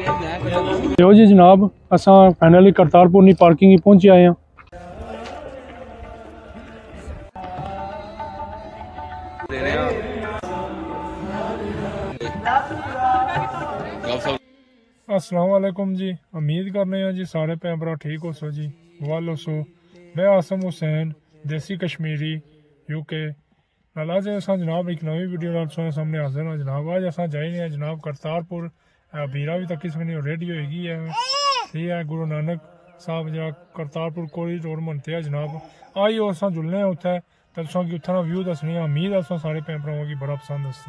लो जी जनाब, असा फाइनली करतारपुर नी पार्किंग पहुंचे आए हैं। अस्सलाम वालेकुम जी, उम्मीद करने हैं जी सारे भैन भरा ठीक हो सो जी, वालो सो। मैं आसम हुसैन, देसी कश्मीरी यूके नाल अज असां जनाब एक नवी वीडियो नाल सामने हाजिर हां जनाब। अज असां जाइने हैं जनाब करतारपुर, बीरा भी तक किसी रेडी होगी है। ठीक है, गुरु नानक साहब जो करतारपुर कोरिडोर मनते हैं जनाब। आई असां जुलने हैं उत्थे ते तुसां गी उत्थां दा व्यू दस्सने आं। उम्मीद असां सारे भैन भरावां गी बड़ा पसंद आसी।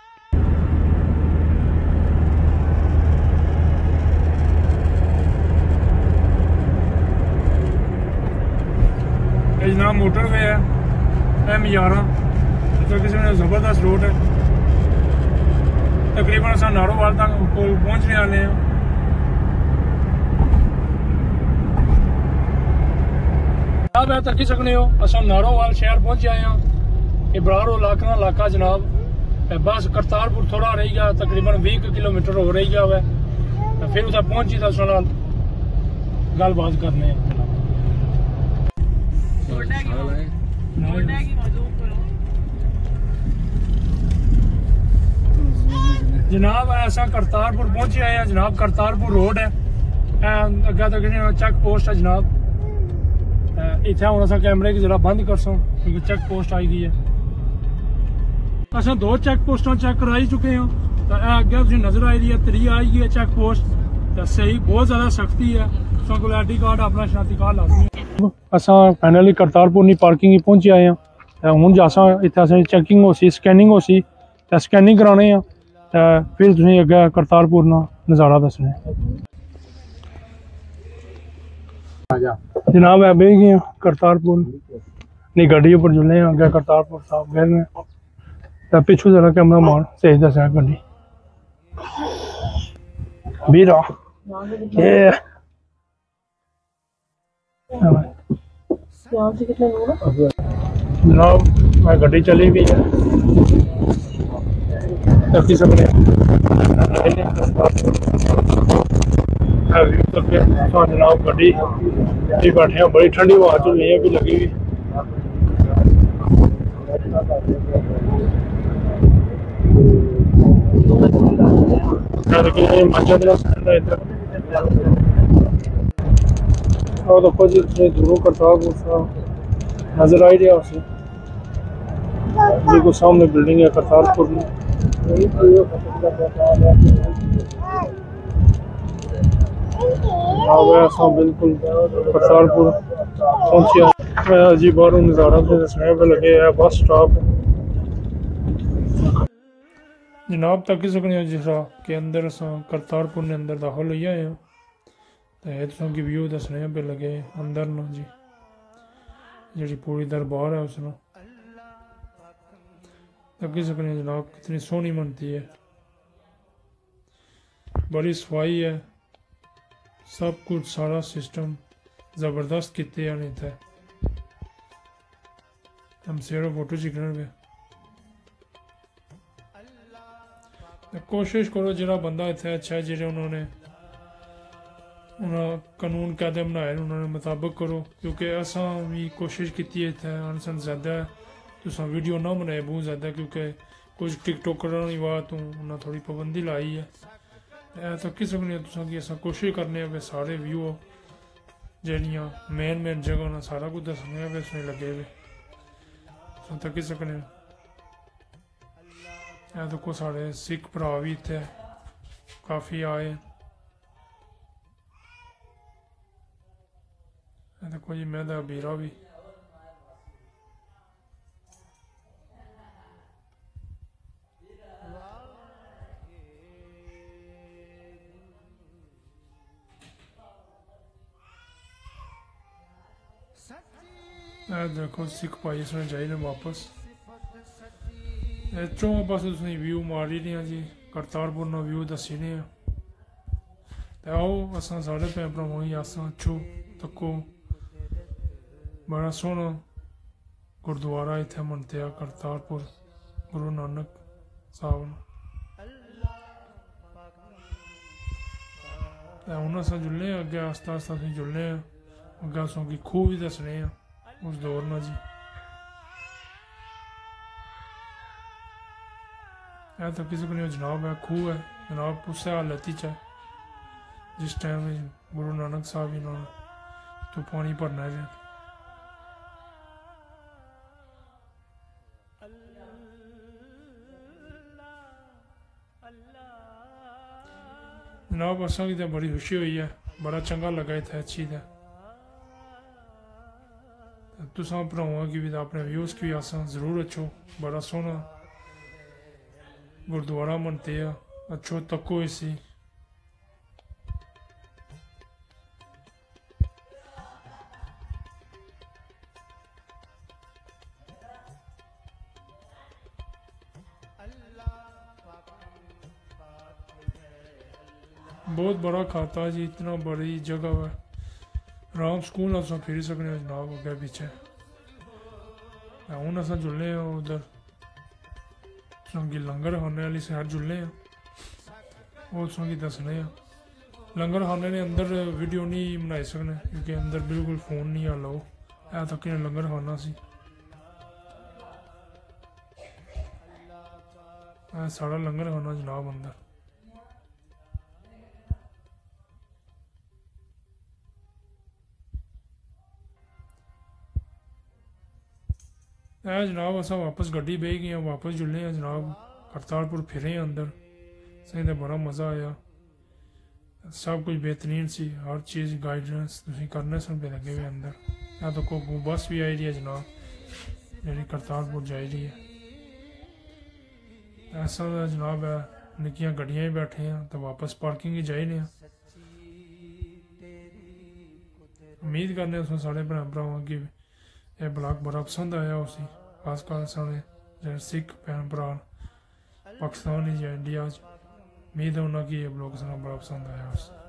जनाब मोटरवे है M11, तो किसी ने जबरदस्त रोड है। तकरीबन अस नारोवाल तक पहुंचने वाले हैं। जनाब है तकी सकने हो, अस नारोवाल शहर पहुंच आए हैं। इब्रारो इलाका जनाब, बस करतारपुर थोड़ा रही गया, तकरीबन 20 किलोमीटर हो रही गया है। फिर उसे पहुंची तो उस गलबात करने हैं। जनाब ऐसा करतारपुर पहुंचे आए हैं जनाब। करतारपुर रोड है, अगे तक चेक पोस्ट है जनाब। इतने हम अस कैमरे की जरा बंद कर सो क्योंकि चेक पोस्ट आई गई है। असा 2 चेक पोस्टा चेक कराई चुके हैं, तो अगे तुम नजर आई रही है 3 आई गई है चेक पोस्ट। तो सही बहुत ज्यादा सख्ती है, को आई डी कार्ड अपना शनाती कार्ड लाजमी है। असा फाइनली करतारपुर नी पार्किंग पहुंचे आए हैं। हूँ असा इतने चैकिंग हो सी, स्कैनिंग हो सी, स्कैनिंग कराने हैं। फिर तुम अगे करतारपुर ना नज़ारा दसने जनाब। है बह गए करतारपुर नी गड्डी उपर जुले अगे करतारपुर साहब गए में। पिछू जरा कैमरा मान सही दसा गड्डी बीरा जनाब। मैं गड्डी चली भी है तकी सकने जनाब। गड्डी बैठे बड़ी ठंडी हवा चुनी है भी लगी हुई। देखो जी दूरों करतारपुर नजर आई रहा उसे बिल्कुल सामने बिल्डिंग है करतारपुर में। बिल्कुल करतारपुर पहुंचे जी। बाहरों नज़ारा तो दसने पे लगे है बस स्टॉप जनाब। तक सकने जिस के अंदर अस करतारपुर ने अंदर दाखिल हो आए हैं। तो की व्यू दसने पे लगे अंदर ना जी, जी पूरी दरबार है उसने तकी सकने जनाब। कितनी सोहनी मनती है, बड़ी सफाई है, सब कुछ सारा सिस्टम जबरदस्त किते हैं। इतने हम सिर्फ फोटो खिंचने पे कोशिश करो जो बंदा इतने अच्छा है, जो उन्होंने कानून कायदे बनाए उन्होंने मुताबिक करो। क्योंकि असा भी कोशिश की इतने अनसन ज्यादा तुसा वीडियो ना बनाए बहुत ज्यादा, क्योंकि कुछ टिकटॉकर बात उन्हें थोड़ी पाबंदी लाई है। तकी सकने तुसा कि अस कोशिश करने कि सारे व्यू जड़ियाँ मेन जगह ना सारा कुछ दसने पे तुसें लगे हुए तकी सकने। देखो साढ़े सिख भरा भी इतने काफ़ी आए। देखो जी मैं बीरा भी देखो सिख भाई इसमें जाइए वापस चौं पास व्यू मारी रहे जी। करतारपुर ना व्यू दसी ने आओ अस सारे भैन भरावां गी अस अच्छो तको। बड़ा सोहना गुरुद्वारा इत्थे मनते आ करतारपुर गुरु नानक साहब। उन्होंने अस जुड़ने अगे आस्ता आस्ता अं जुड़ने अगे असों की खूह भी दसने उस दौर में जी। यह तो किसी को नहीं जनाब है खूह है जनाब उस हालत ही है जिस टाइम गुरु नानक साहब इन्होंने तो पानी भरना है। जनाब असा की तो बड़ी खुशी हुई है बड़ा चंगा लगा इतना अच्छी है तुसा भरावां की भी अपने व्यूज़ की भी आसा जरूर अच्छो बड़ा सोहना गुरुद्वारा मनते हैं अच्छो तको इसी बहुत बड़ा खाता जी इतना बड़ी जगह है आराम सुकून अस फिर सकने जनाब अगे पीछे हूँ अस जुड़ने उधर लंगर खाने वाली सैर जुड़ने वो तुसेंगी दसने लंगर खाने ने अंदर वीडियो नहीं बनाई सकने क्योंकि अंदर बिल्कुल फोन नहीं अलाओ है तक लंगर खाना सी सारा लंगर खाना जनाब अंदर जनाब अस वापस गड्डी बह गए वापस जुड़ने जनाब करतारपुर फिरे अंदर सही तो बड़ा मज़ा आया सब कुछ बेहतरीन सी हर चीज़ गाइडेंस तुम करने सन पे लगे हुए अंदर या तो कोई बस भी आई रही है जनाब जी करतारपुर जा रही है ऐसा जनाब है निक्कियां गड्डियां ही बैठे हैं तो वापस पार्किंग ही जाए ने उम्मीद करने साढ़े भैन भरावां की यह ब्लॉग बड़ा पसंद आया उसी खासकर साढ़े सिख भैन भरा पाकिस्तान या इंडिया उम्मीद है उन्होंने ये ब्लॉग बड़ा पसंद आया उस